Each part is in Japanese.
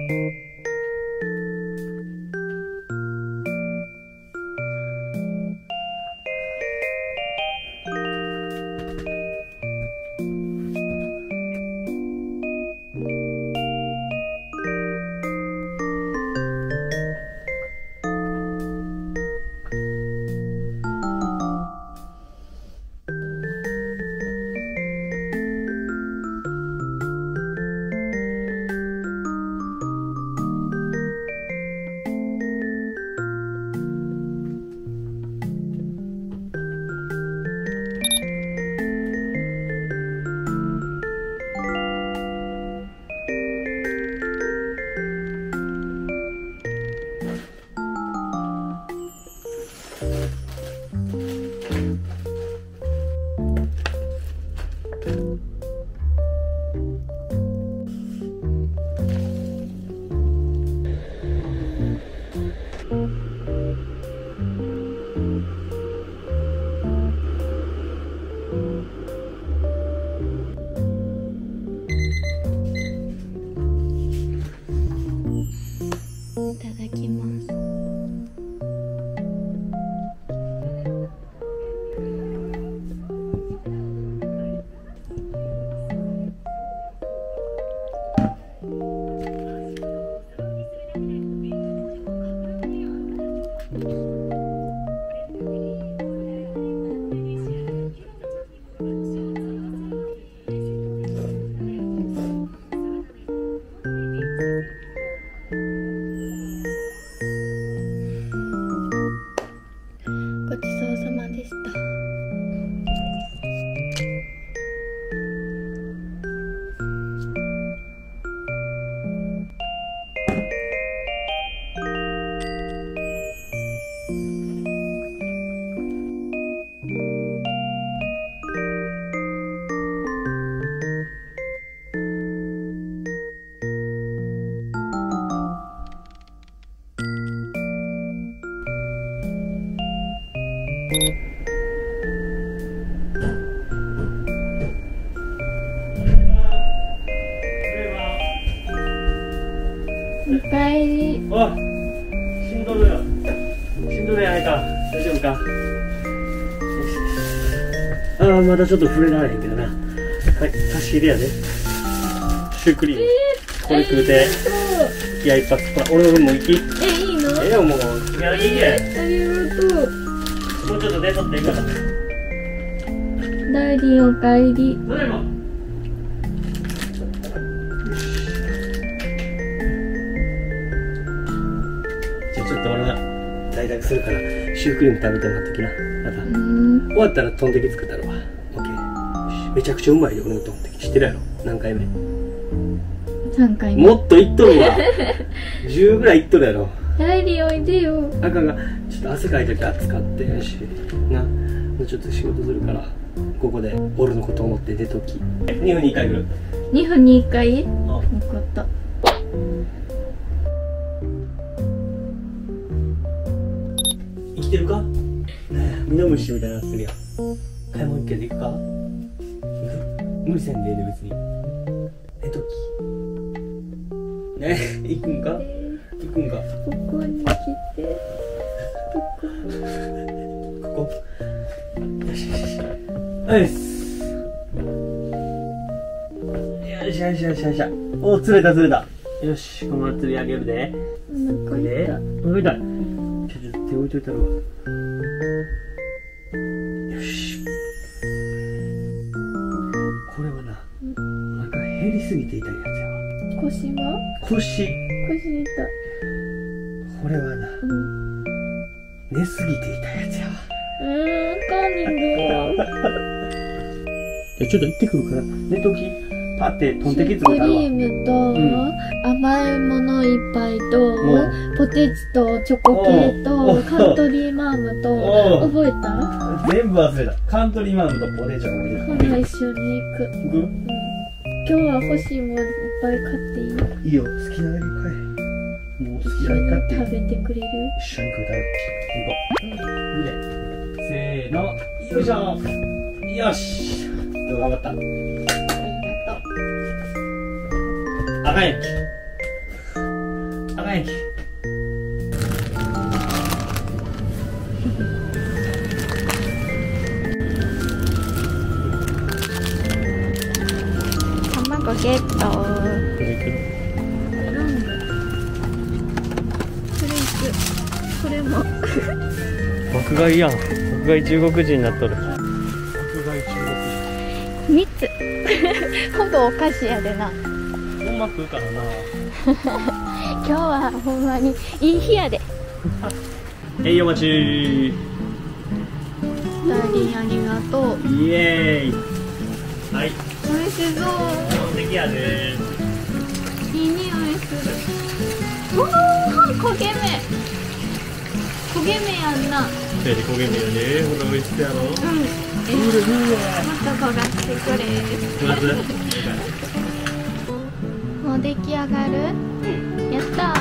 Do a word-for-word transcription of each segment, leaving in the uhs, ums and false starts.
おかえり。 おい、しんどるよ。しんどるやないか。大丈夫か。よし。ああ、まだちょっと触れられへんけどな。はい、差し入れやで。シュークリーム。これ食うて。気合い一発。ほら、俺の分も行き。 え、いいの？ ええよ、もう。気合いいいや。 ありがとう。 もうちょっと寝とっていいから。 ダイリーおかえり。 ただいま。じゃあちょっと俺が在宅するからシュークリーム食べてもらっときな。また終わったらトンテキ作ったろわ。オッケー。めちゃくちゃうまいよ俺のトンテキ。知ってるやろ。何回目？ さんかいめ。 もっといっとるわ。じゅうぐらいいっとるやろ。 ダイリーおいでよ。 あかんがちょっと汗かいたき暑かってんしな。もうちょっと仕事するからここで俺のこと思って寝とき。にふんにいっかい来る。 にふんにいっかい？ あ、 分かった。 生きてるか？ミノムシみたいになってるやん。買い物行けて行くか？行く？無理せんでええで別に。寝とき。ね、行くんか？行くんか？ ここに来て。 ここ。よしよしよし。よし。よしよしよしよし。お、釣れた釣れた。よし、このまま釣り上げるで。 お腹痛い。 お腹痛い。ちょっと手置いといたるわ。よし。これはな、なんか減りすぎて痛いやつやわ。 腰は？ 腰。 腰痛い。 これはな、 うん。 寝すぎて痛いやつやわ。 うーん、カーニングは。 じゃあちょっと行ってくるから、寝とき。パってトンテキ作クったるわ。 リームと、 うん、 甘いものいっぱいと、 うん、 ポテチとチョコ系とカントリーマームと、覚えた？ 全部忘れた。カントリーマームとポテチは覚えて今度一緒に行く。 た。行く？ うん、今日は欲しいものいっぱい買っていい？ いいよ、好きなだけ買え。もう好きなだけ買っていい。 食べてくれる？ 一緒に食うたる。行こう。で、せーの、よいしょ。よし。頑張った。あかんやんけ。 前に。 卵ゲット。フレーク。これも。 爆買いやん。爆買い中国人になっとる。爆買い中国人。 みっつ。ほぼお菓子やでな。 ほんま食うからな。 今日はほんまにいい日やで。 えいお待ち。 ダーリンありがとう。 イエーイ。はい。 美味しそう。 完璧やで。 いい匂いする。おお、焦げ目。焦げ目やんな。 それで焦げ目やで。ほら美味しそうやろ。うん。 え、もっと焦がしてくれ。 まず。 もう出来上がる？うん。やったー。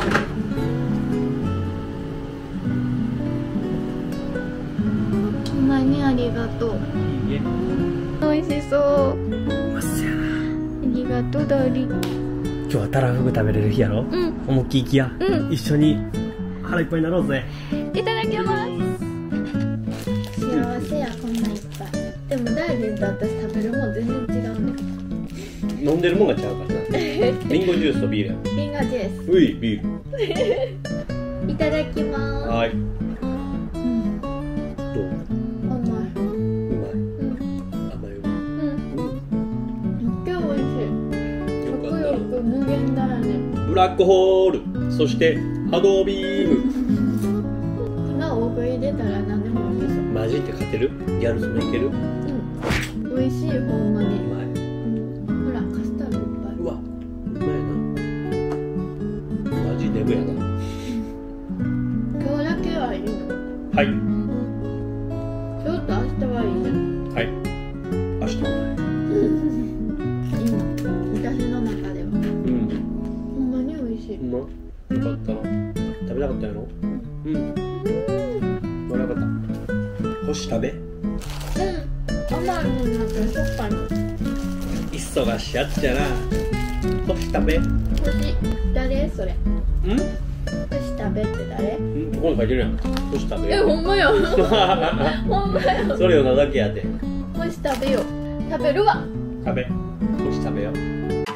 ほんまにありがとう。いいね。美味しそう。うまそうやな。ありがとうダーリン。 今日はたらふぐ食べれる日やろ。うん。思いっきりきや。うん。一緒に腹いっぱいになろうぜ。 いただきます。幸せやこんないっぱい。でもダーリンと私食べるもん全然違うね。 飲んでるもんがちゃうからな。リンゴジュースとビール。 リンゴジュース。 ういビール。いただきます。 はい。うん。どう？ 甘い。 うまい。うん。甘いうまい。 うん。めっちゃ美味しい。食欲無限だよね。 ブラックホール、そして波動ビーム。 今大食い出たら何でもいけそう。 マジって勝てる？ギャルそれいける？うん。 美味しいほんまに。 うまい。 ほらカスタードいっぱい。 うわ、うまいな。マジデブやな。 今日だけはいいの？ はい。 ちょっと明日はいいね。 はい。明日もない。 いいの。私の中では。 うん。 ほんまに美味しい。 うま。よかったな。食べたかったやろ？うん。うん。よかった。星食べ？ うん。甘いもんなんかしょっぱいの。 忙しやっちゃな。星食べ？ 星誰それ？ ん？ 星食べって誰？ ん？ここに書いてるやん。星食べ。 え、ほんまや。ほんまや。 それをなだけやで。 星食べよう。食べるわ。 食べ。星食べよう。